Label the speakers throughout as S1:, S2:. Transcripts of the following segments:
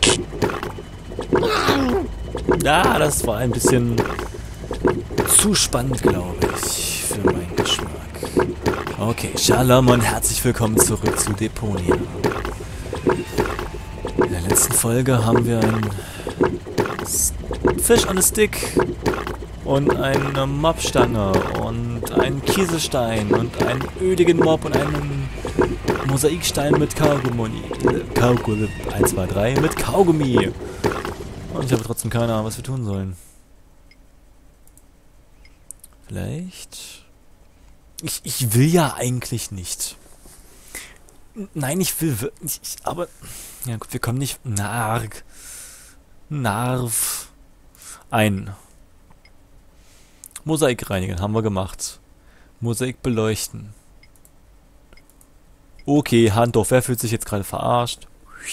S1: Ja, das war ein bisschen zu spannend, glaube ich, für meinen Geschmack. Okay, Shalom und herzlich willkommen zurück zu Deponia. In der letzten Folge haben wir einen Fisch on a Stick und eine Mobstange und einen Kieselstein und einen öligen Mob und einen Mosaikstein mit Kaugummi. 1, 2, 3 mit Kaugummi. Und ich habe trotzdem keine Ahnung, was wir tun sollen. Vielleicht... Ich will ja eigentlich nicht. Nein, ich will wirklich... Aber... Ja gut, wir kommen nicht... Narv... Ein. Mosaik reinigen, haben wir gemacht. Mosaik beleuchten. Okay, Handorf, wer fühlt sich jetzt gerade verarscht?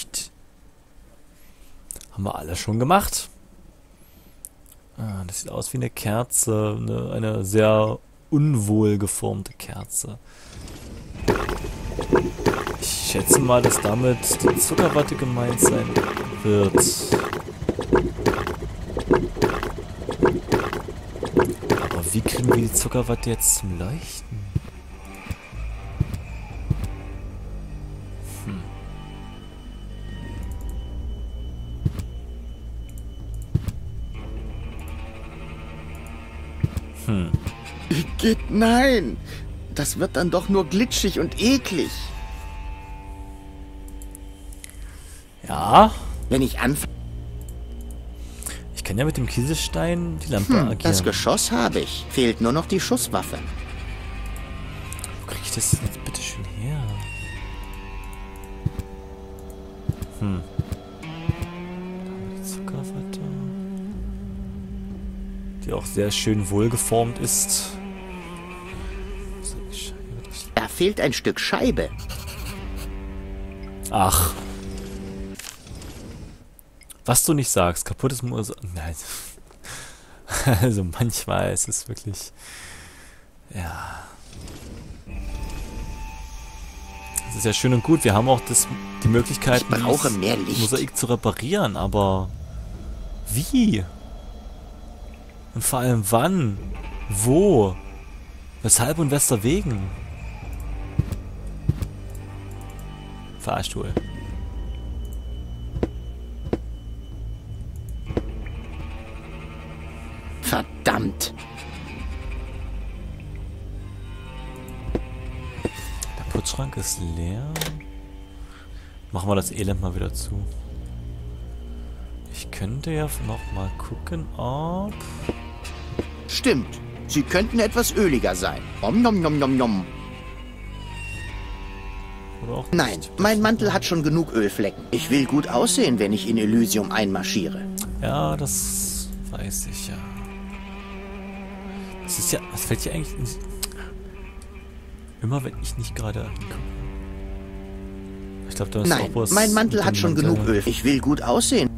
S1: Haben wir alles schon gemacht. Ah, das sieht aus wie eine Kerze. Eine sehr unwohl geformte Kerze. Ich schätze mal, dass damit die Zuckerwatte gemeint sein wird. Aber wie kriegen wir die Zuckerwatte jetzt zum Leuchten?
S2: Geht, nein! Das wird dann doch nur glitschig und eklig.
S1: Ja.
S2: Wenn ich anfange...
S1: Ich kann ja mit dem Kieselstein die Lampe agieren.
S2: Das Geschoss habe ich. Fehlt nur noch die Schusswaffe.
S1: Wo kriege ich das jetzt bitte schön her? Die Zuckerwatte. Die auch sehr schön wohlgeformt ist.
S2: Da fehlt ein Stück Scheibe.
S1: Ach. Was du nicht sagst, kaputtes Mosaik. Nein. Also manchmal ist es wirklich... Ja. Es ist ja schön und gut. Wir haben auch die Möglichkeit,
S2: Ich brauche mehr Licht.
S1: Mosaik zu reparieren, aber... Wie? Und vor allem wann? Wo? Weshalb und weswegen? Fahrstuhl.
S2: Verdammt.
S1: Der Putzschrank ist leer. Machen wir das Elend mal wieder zu. Ich könnte ja noch mal gucken, ob...
S2: Stimmt. Sie könnten etwas öliger sein. Om nom nom nom nom.
S1: Oder auch
S2: Nein,
S1: nicht.
S2: mein Mantel hat schon genug Ölflecken. Ich will gut aussehen, wenn ich in Elysium einmarschiere.
S1: Ja, das weiß ich ja. Das ist ja... Was fällt hier eigentlich... Immer wenn ich nicht gerade angucke. Ich glaube, da ist
S2: Nein,
S1: auch was...
S2: mein Mantel
S1: mit
S2: hat
S1: dem
S2: schon
S1: Mantel.
S2: genug Öl. Ich will gut aussehen.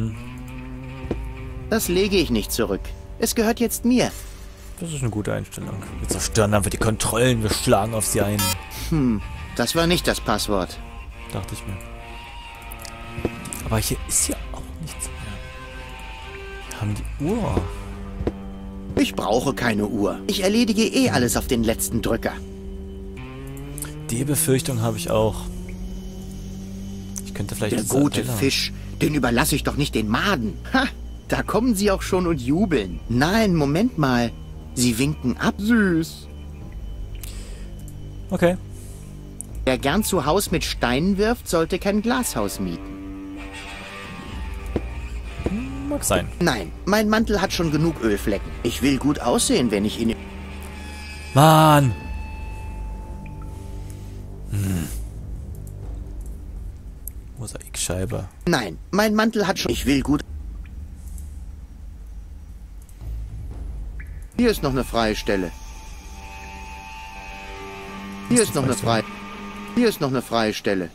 S2: Das lege ich nicht zurück. Es gehört jetzt mir.
S1: Das ist eine gute Einstellung. Wir zerstören einfach die Kontrollen, wir schlagen auf sie ein.
S2: Das war nicht das Passwort.
S1: Dachte ich mir. Aber hier ist ja auch nichts mehr. Wir haben die Uhr.
S2: Ich brauche keine Uhr. Ich erledige eh alles auf den letzten Drücker.
S1: Die Befürchtung habe ich auch. Ich könnte vielleicht...
S2: Der
S1: jetzt
S2: gute
S1: Ella-
S2: Fisch, den überlasse ich doch nicht den Maden. Ha, da kommen sie auch schon und jubeln. Nein, Moment mal. Sie winken ab. Süß.
S1: Okay.
S2: Wer gern zu Haus mit Steinen wirft, sollte kein Glashaus mieten.
S1: Mag sein.
S2: Nein, mein Mantel hat schon genug Ölflecken. Ich will gut aussehen, wenn ich ihn...
S1: Mann! Mosaikscheibe.
S2: Nein, mein Mantel hat schon... Ich will gut... Hier ist noch eine freie Stelle. Hier ist noch eine freie... Hier ist noch eine freie Stelle.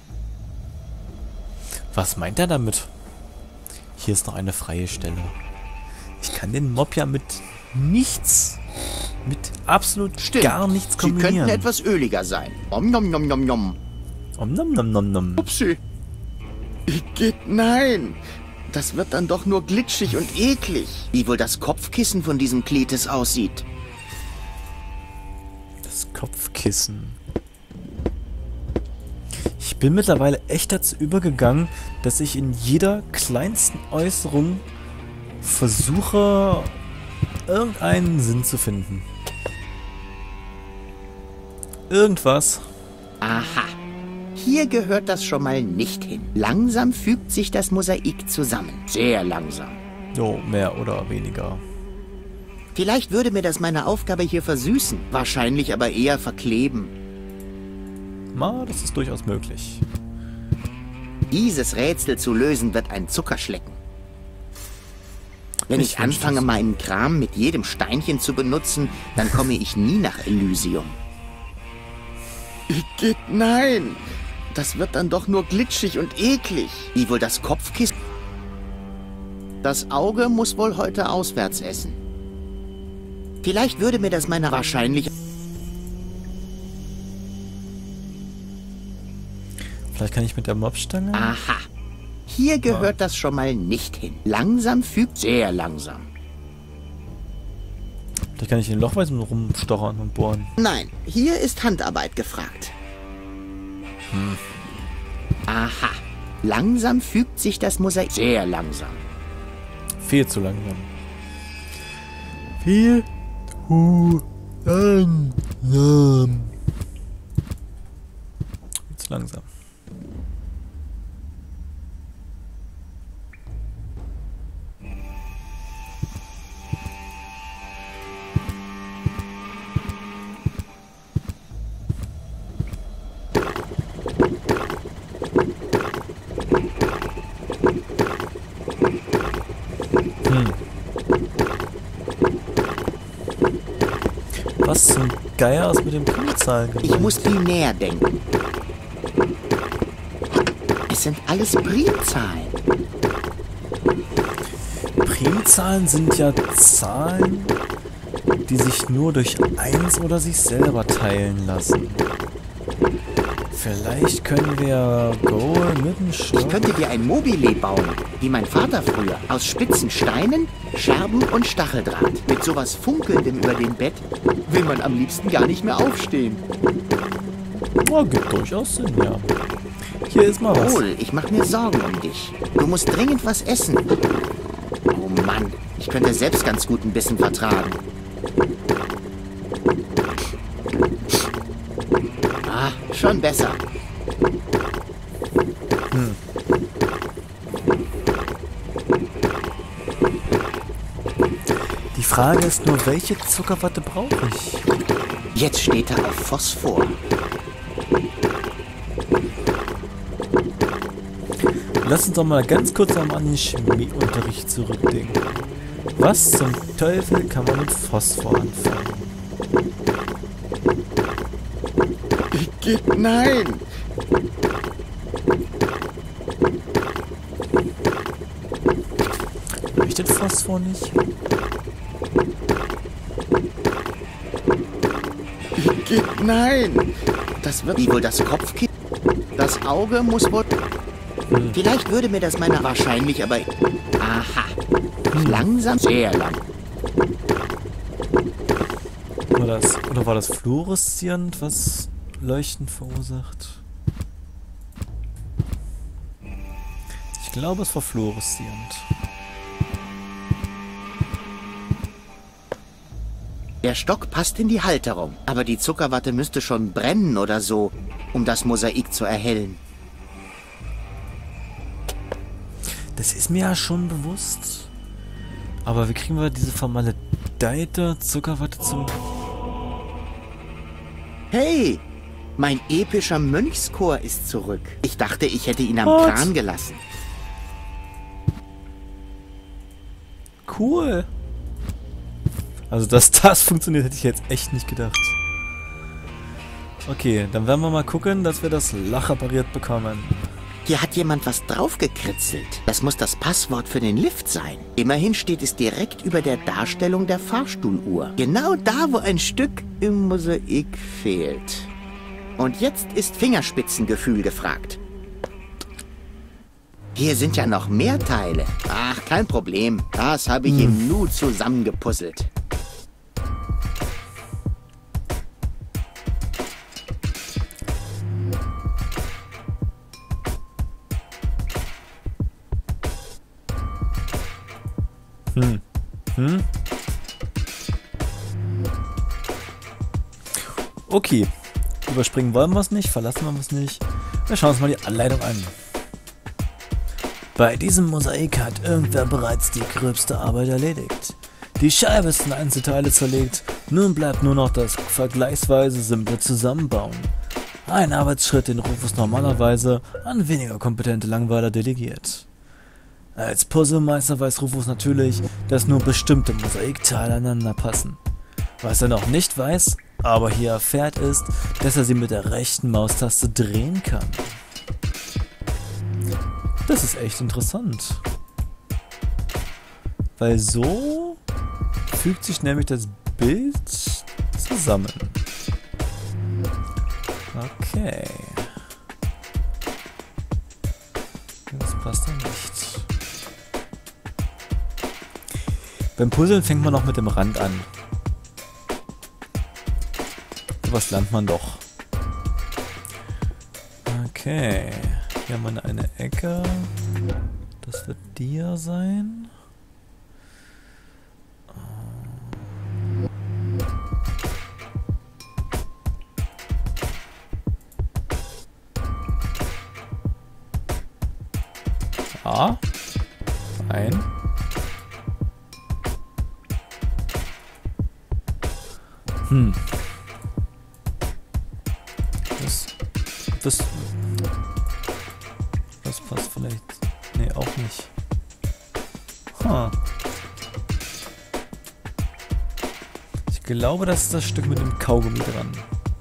S1: Was meint er damit? Hier ist noch eine freie Stelle. Ich kann den Mob ja mit nichts, mit absolut
S2: Stimmt.
S1: gar nichts
S2: Sie
S1: kombinieren.
S2: könnten etwas öliger sein. Om nom nom nom nom.
S1: Om nom nom nom nom.
S2: Upsi. Nein! Das wird dann doch nur glitschig und eklig. Wie wohl das Kopfkissen von diesem Kletis aussieht.
S1: Das Kopfkissen. Ich bin mittlerweile echt dazu übergegangen, dass ich in jeder kleinsten Äußerung versuche, irgendeinen Sinn zu finden. Irgendwas.
S2: Aha. Hier gehört das schon mal nicht hin. Langsam fügt sich das Mosaik zusammen. Sehr langsam.
S1: So, mehr oder weniger.
S2: Vielleicht würde mir das meine Aufgabe hier versüßen. Wahrscheinlich aber eher verkleben.
S1: Na, das ist durchaus möglich.
S2: Dieses Rätsel zu lösen wird ein Zuckerschlecken. Wenn ich anfange, meinen Kram mit jedem Steinchen zu benutzen, dann komme ich nie nach Elysium. Nein! Das wird dann doch nur glitschig und eklig. Wie wohl das Kopfkissen? Das Auge muss wohl heute auswärts essen. Vielleicht würde mir das meine wahrscheinlich...
S1: Vielleicht kann ich mit der Mopstange...
S2: Aha. Hier gehört das schon mal nicht hin. Langsam fügt... Sehr langsam.
S1: Vielleicht kann ich in den Lochweisen rumstochern und bohren.
S2: Nein, hier ist Handarbeit gefragt. Aha. Langsam fügt sich das Mosaik... Sehr langsam.
S1: Viel zu langsam. Viel zu langsam. Viel zu langsam. Was zum Geier ist mit dem Primzahlen gemeint?
S2: Ich muss binär denken. Es sind alles Primzahlen.
S1: Primzahlen sind ja Zahlen, die sich nur durch 1 oder sich selber teilen lassen. Vielleicht können wir Goal mit dem Stock...
S2: Ich könnte dir ein Mobile bauen, wie mein Vater früher. Aus spitzen Steinen, Scherben und Stacheldraht. Mit sowas Funkelndem über dem Bett will man am liebsten gar nicht mehr aufstehen.
S1: Oh, gibt durchaus Sinn, ja. Hier ist mal was.
S2: Wohl, ich mache mir Sorgen um dich. Du musst dringend was essen. Oh Mann, ich könnte selbst ganz gut ein Bissen vertragen. Ah, schon besser.
S1: Die Frage ist nur, welche Zuckerwatte brauche ich?
S2: Jetzt steht er auf Phosphor.
S1: Lass uns doch mal ganz kurz an den Chemieunterricht zurückdenken. Was zum Teufel kann man mit Phosphor anfangen?
S2: Nein!
S1: Leuchtet Phosphor nicht?
S2: Nein! Das wird... Wie wohl das Kopfkissen? Das Auge muss wohl... Vielleicht würde mir das meine... Wahrscheinlich, aber... Aha. Langsam, sehr lang.
S1: Oder war das fluoreszierend, was Leuchten verursacht? Ich glaube, es war fluoreszierend.
S2: Der Stock passt in die Halterung, aber die Zuckerwatte müsste schon brennen oder so, um das Mosaik zu erhellen.
S1: Das ist mir ja schon bewusst. Aber wie kriegen wir diese vermaledeite Zuckerwatte zum...
S2: Hey! Mein epischer Mönchschor ist zurück. Ich dachte, ich hätte ihn am
S1: What?
S2: Kran gelassen.
S1: Cool. Also, dass das funktioniert, hätte ich jetzt echt nicht gedacht. Okay, dann werden wir mal gucken, dass wir das Loch repariert bekommen.
S2: Hier hat jemand was draufgekritzelt. Das muss das Passwort für den Lift sein. Immerhin steht es direkt über der Darstellung der Fahrstuhluhr. Genau da, wo ein Stück im Mosaik fehlt. Und jetzt ist Fingerspitzengefühl gefragt. Hier sind ja noch mehr Teile. Ach, kein Problem. Das habe ich im Nu zusammengepuzzelt.
S1: Okay. Überspringen wollen wir es nicht, verlassen wir es nicht. Wir schauen uns mal die Anleitung an. Bei diesem Mosaik hat irgendwer bereits die gröbste Arbeit erledigt. Die Scheibe ist in Einzelteile zerlegt, nun bleibt nur noch das vergleichsweise simple Zusammenbauen. Ein Arbeitsschritt, den Rufus normalerweise an weniger kompetente Langweiler delegiert. Als Puzzlemeister weiß Rufus natürlich, dass nur bestimmte Mosaikteile aneinander passen. Was er noch nicht weiß, aber hier erfährt, ist, dass er sie mit der rechten Maustaste drehen kann. Das ist echt interessant. Weil so fügt sich nämlich das Bild zusammen. Okay. Das passt ja nicht. Beim Puzzeln fängt man noch mit dem Rand an. Was lernt man doch. Okay. Hier haben wir eine Ecke. Das wird die hier sein. Ja. Ein. Das passt vielleicht. Nee, auch nicht. Ich glaube, das ist das Stück mit dem Kaugummi dran.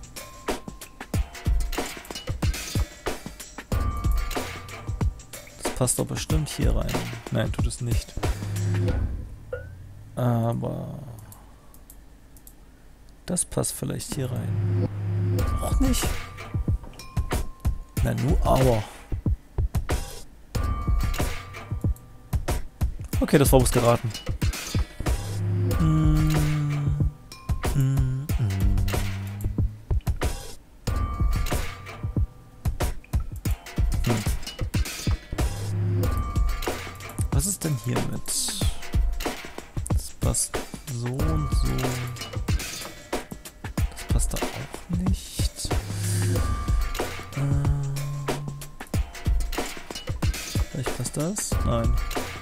S1: Das passt doch bestimmt hier rein. Nein, tut es nicht. Aber das passt vielleicht hier rein. Auch nicht. Na nu, aber. Okay, das war was geraten. Was ist denn hier mit? Das passt so und so. Das passt da auch nicht. Vielleicht passt das? Nein.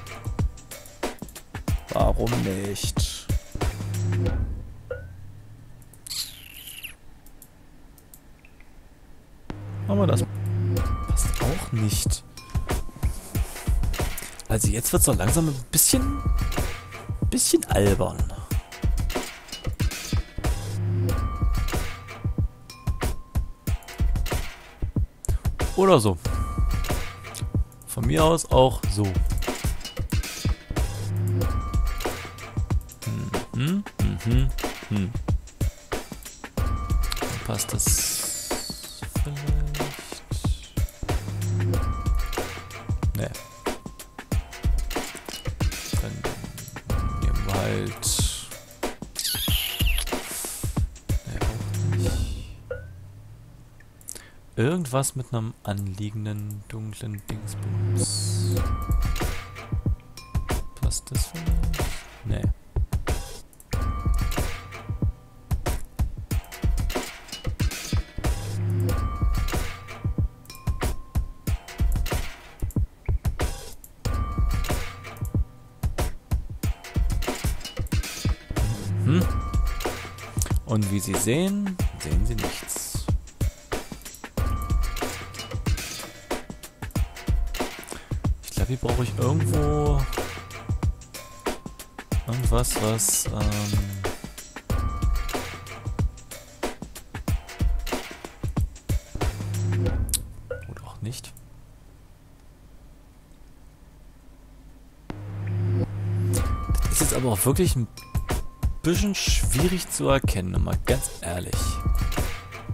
S1: Warum nicht? Aber das passt auch nicht. Also jetzt wird es doch langsam ein bisschen albern. Oder so. Von mir aus auch so. Dann passt das vielleicht. Ne. Dann nehmen wir halt. Ne, auch nicht. Irgendwas mit einem anliegenden dunklen Dingsbums. Passt das vielleicht? Ne. Und wie Sie sehen, sehen Sie nichts. Ich glaube, hier brauche ich irgendwo irgendwas, was oder auch nicht. Das ist jetzt aber auch wirklich ein bisschen schwierig zu erkennen, mal ganz ehrlich.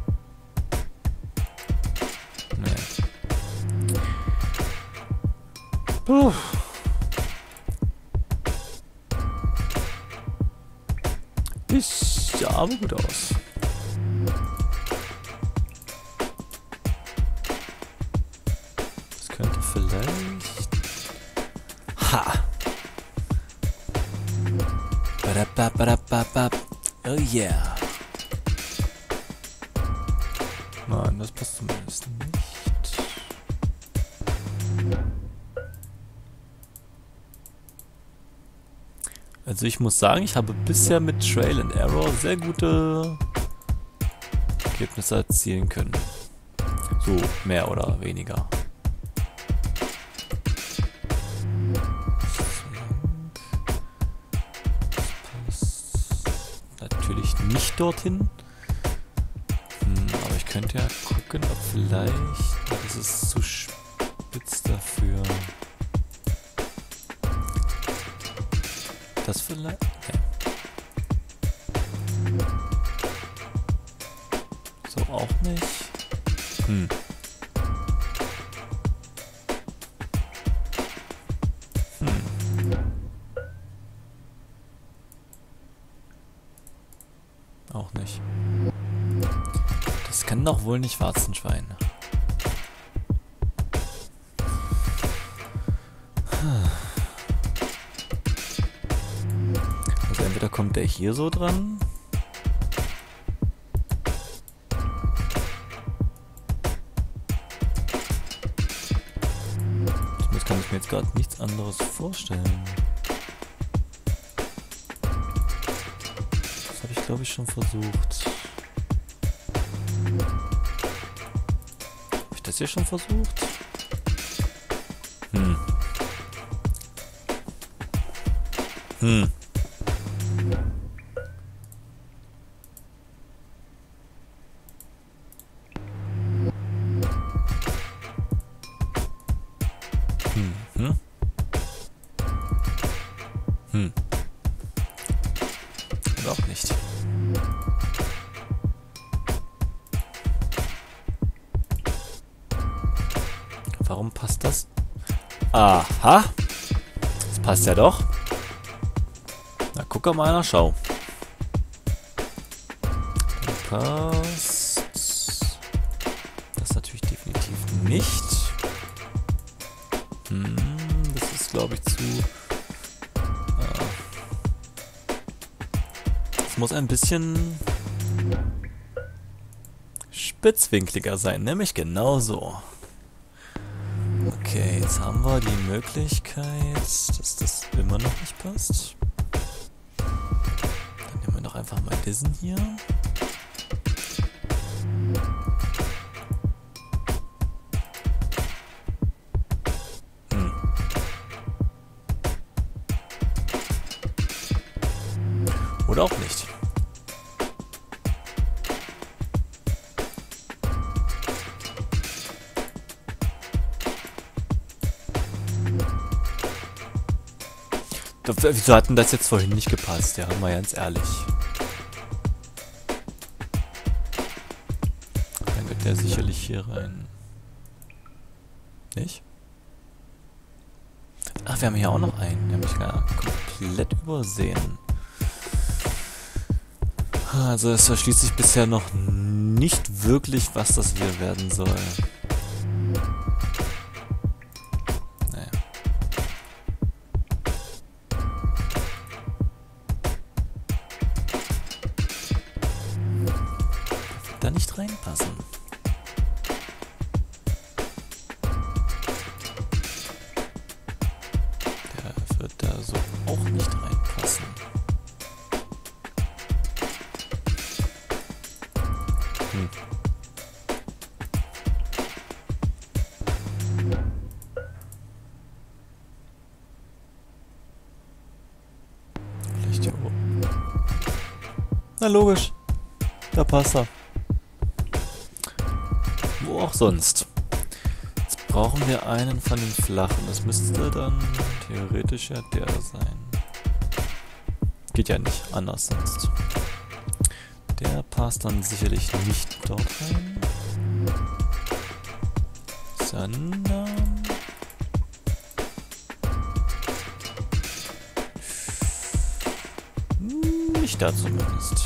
S1: Nee. Puh. Sieht aber gut aus. Das könnte vielleicht... Ha! Badababababab. Oh yeah. Nein, das passt zumindest nicht. Also ich muss sagen, ich habe bisher mit Trail and Error sehr gute Ergebnisse erzielen können. So, mehr oder weniger. Natürlich nicht dorthin. Aber ich könnte ja gucken, ob vielleicht... Das ist zu spitz dafür. Das vielleicht... Nee. So auch nicht. Auch nicht. Das kann doch wohl nicht Warzenschwein. Also entweder kommt der hier so dran. Zumindest kann ich mir jetzt gerade nichts anderes vorstellen. Das habe ich, glaube ich, schon versucht. Habe ich das hier schon versucht? Oder auch nicht. Warum passt das? Aha! Das passt ja doch. Na, guck mal einer, schau. Passt. Das natürlich definitiv nicht. Das ist, glaube ich, zu... Es muss ein bisschen spitzwinkliger sein, nämlich genauso. Okay, jetzt haben wir die Möglichkeit, dass das immer noch nicht passt. Dann nehmen wir doch einfach mal diesen hier. Oder auch nicht. Wieso hat denn das jetzt vorhin nicht gepasst? Ja, mal ganz ehrlich. Dann wird der sicherlich hier rein. Nicht? Ach, wir haben hier auch noch einen. Den habe ich gar komplett übersehen. Also es erschließt sich bisher noch nicht wirklich, was das hier werden soll. Naja. Der wird da nicht reinpassen. Der wird da so auch nicht reinpassen. Vielleicht hier oben. Na logisch. Da passt er. Wo auch sonst. Jetzt brauchen wir einen von den flachen. Das müsste dann theoretisch ja der sein. Geht ja nicht anders sonst. Der passt dann sicherlich nicht dort rein. Sondern... ich da zumindest.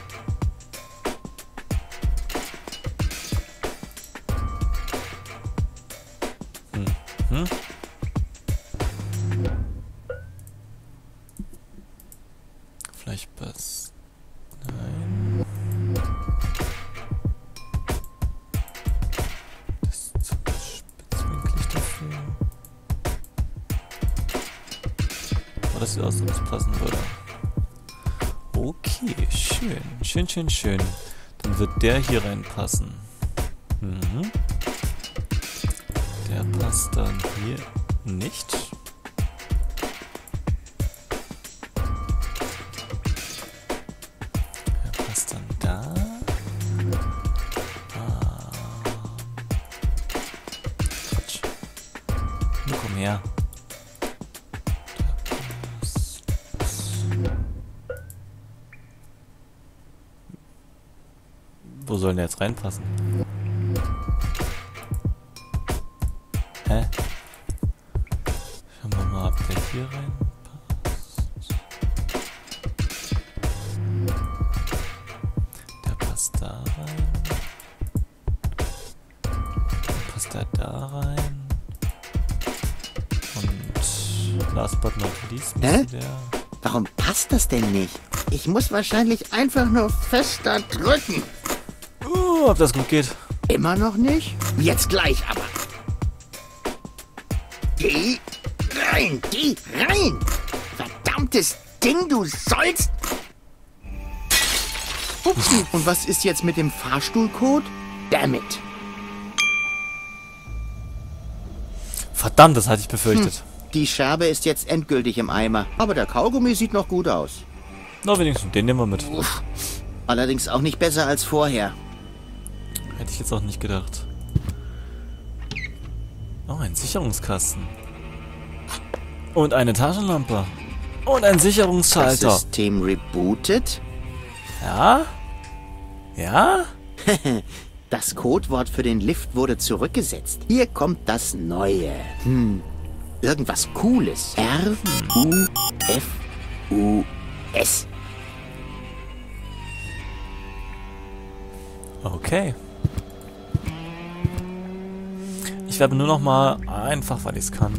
S1: Vielleicht passt. Nein. Das ist zu spitzwinklig dafür. Oh, das sieht aus, als ob es passen würde. Okay, schön. Schön, schön, schön. Dann wird der hier reinpassen. Mhm. Der passt dann hier nicht. Der passt dann da. Quatsch. Nur komm her. Wo soll der jetzt reinpassen? Hä? Schauen wir mal, ob der hier reinpasst. Der passt da rein. Dann passt der da rein. Und last but not least müsste der...
S2: Warum passt das denn nicht? Ich muss wahrscheinlich einfach nur fester drücken.
S1: Ob das gut geht.
S2: Immer noch nicht? Jetzt gleich aber. Geh rein, geh rein! Verdammtes Ding, du sollst... Upsi, und was ist jetzt mit dem Fahrstuhlcode? Dammit.
S1: Verdammt, das hatte ich befürchtet.
S2: Die Scherbe ist jetzt endgültig im Eimer. Aber der Kaugummi sieht noch gut aus.
S1: Na, wenigstens den nehmen wir mit.
S2: Uff. Allerdings auch nicht besser als vorher.
S1: Hätte ich jetzt auch nicht gedacht. Oh, ein Sicherungskasten. Und eine Taschenlampe. Und ein Sicherungsschalter.
S2: Das System rebootet?
S1: Ja? Ja?
S2: Das Codewort für den Lift wurde zurückgesetzt. Hier kommt das Neue. Irgendwas Cooles. R-U-F-U-S.
S1: Okay. Ich werbe nur noch mal einfach, weil ich es kann.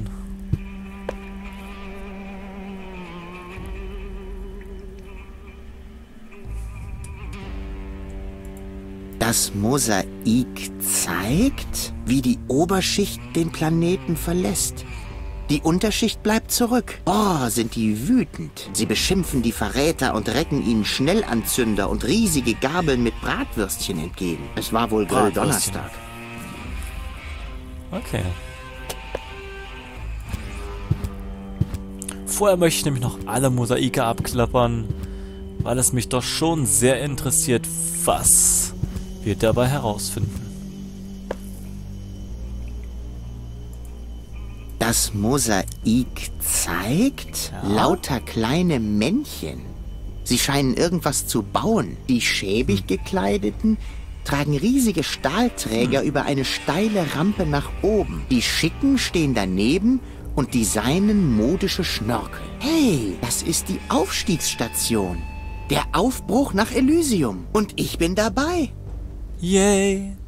S2: Das Mosaik zeigt, wie die Oberschicht den Planeten verlässt. Die Unterschicht bleibt zurück. Oh, sind die wütend. Sie beschimpfen die Verräter und recken ihnen Schnellanzünder und riesige Gabeln mit Bratwürstchen entgegen. Es war wohl Gründonnerstag.
S1: Okay. Vorher möchte ich nämlich noch alle Mosaike abklappern, weil es mich doch schon sehr interessiert, was wir dabei herausfinden.
S2: Das Mosaik zeigt lauter kleine Männchen. Sie scheinen irgendwas zu bauen. Die schäbig gekleideten tragen riesige Stahlträger über eine steile Rampe nach oben. Die Schicken stehen daneben und designen modische Schnörkel. Hey, das ist die Aufstiegsstation. Der Aufbruch nach Elysium. Und ich bin dabei.
S1: Yay!